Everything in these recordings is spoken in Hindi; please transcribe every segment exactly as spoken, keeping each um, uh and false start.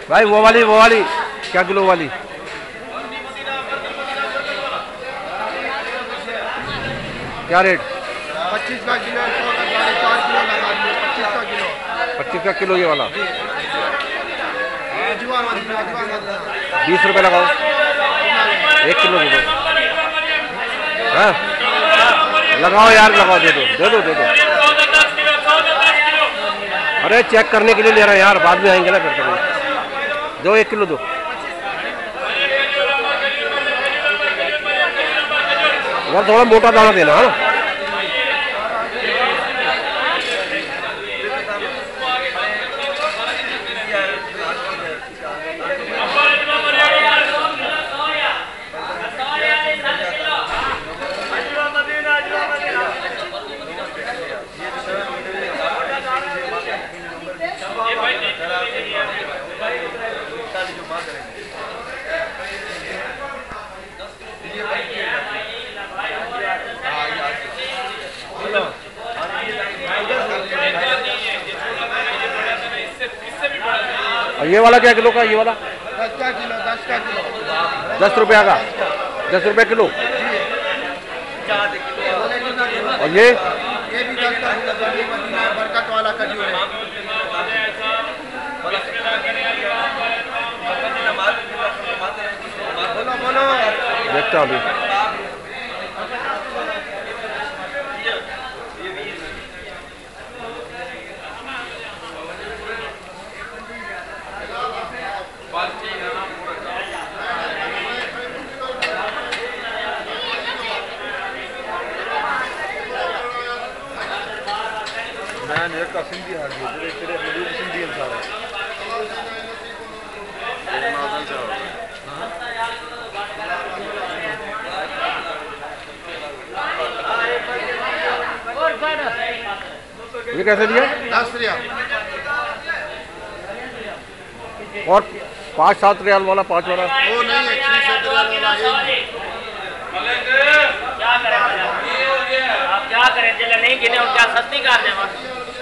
भाई वो वाली वो वाली क्या किलो वाली? क्या रेट? पच्चीस का किलो, चार किलो लगा दिए, पच्चीस का किलो। पच्चीस का किलो ये वाला बीस रुपये लगाओ, एक किलो दे दो। हाँ लगाओ यार, लगाओ, दे दो दे दो दे दो। अरे चेक करने के लिए ले रहे हैं यार, बाद में आएंगे ना फिर कभी। दो एक किलो दो। अगर थोड़ा मोटा दाना देना है ना। ये वाला क्या किलो का? ये वाला दस का किलो, दस का किलो, दस रुपया का, दस रुपये किलो। और ये ये भी दस का किलो, बरकत वाला खजूर है। बोलो बोलो, देखता अभी। का सिंधी हाल है, तेरे तेरे मौजूद सिंधी इंसान है। ये कैसे दिया? दस रियाल। और पाँच सात रियाल वाला, पाँच वाला वो नहीं है, छह सात रियाल वाला है। क्या करें आप, क्या करें, चले नहीं गिने और क्या सस्ती कर दे बस।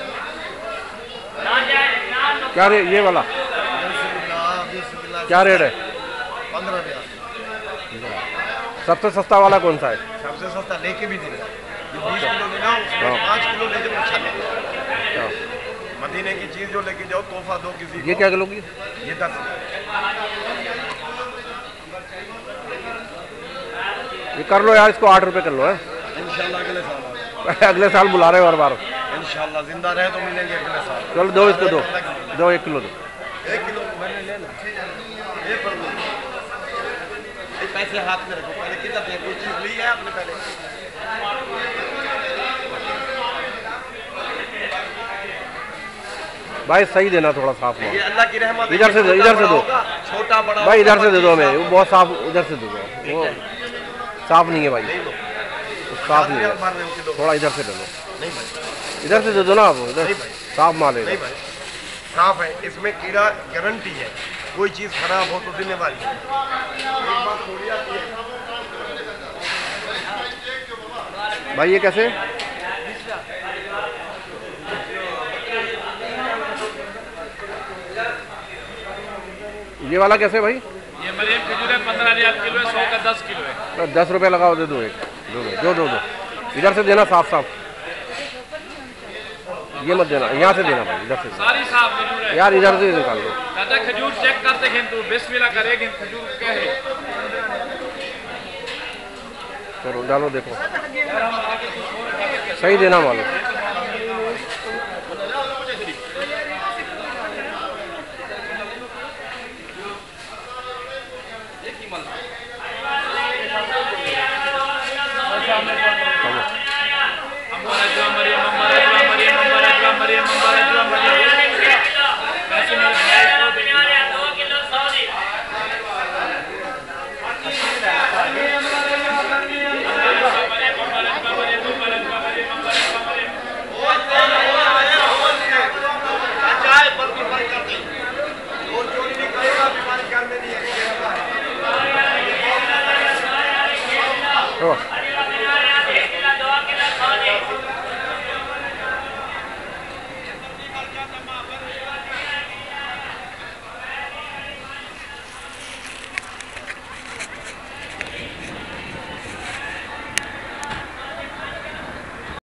क्या रेट ये वाला? क्या रेट है? पंद्रह रियाल। सबसे सस्ता वाला कौन सा है? सबसे सस्ता लेके भी देना, बीस किलो लेना, उसमें पाँच किलो ले जाओ, अच्छा लगेगा। मदीने की चीज जो लेके जाओ, तोहफा दो किसी को। ये क्या किलो की? ये दस। ये कर लो यार, इसको आठ रुपए कर लो है। इंशाल्लाह अगले साल अगले साल बुला रहे हो हर बार। इंशाल्लाह जिंदा रहे तो मिलेंगे अगले साल। चलो दो इसको, दो दो एक किलो दो। एक किलो मैंने लेना, ये पर ये पैसे हाथ में रखो, पहले कितना दे, कोई चीज ली है आपने पहले? भाई सही देना, थोड़ा साफ ये अल्लाह की रहमत। इधर से दो, इधर से दो छोटा बड़ा भाई, इधर से दे दो हमें, वो बहुत साफ, उधर से दे दो। वो साफ नहीं है भाई, साफ नहीं है, थोड़ा इधर से दे दो। नहीं भाई, इधर से दे दो ना आप, इधर साफ माल है। नहीं भाई साफ है, इसमें कीड़ा गारंटी है, कोई चीज खराब हो तो जिम्मेवारी है। एक बात थोड़ी आती है भाई, ये कैसे? ये वाला कैसे भाई? ये मरीम खजूर है, पंद्रह रियाल किलो है, सौ का दस किलो है। दस रुपए लगाओ, दे दो एक, दो दो दो दो। इधर से देना साफ साफ, ये मत देना, यहाँ से देना भाई, इधर से सारी साफ खजूर है यार, इधर से निकाल दो। दादा खजूर चेक करते हैं तू, बिस्मिल्लाह करेगी खजूर क्या है। चलो डालो, देखो सही देना मालूम। सामने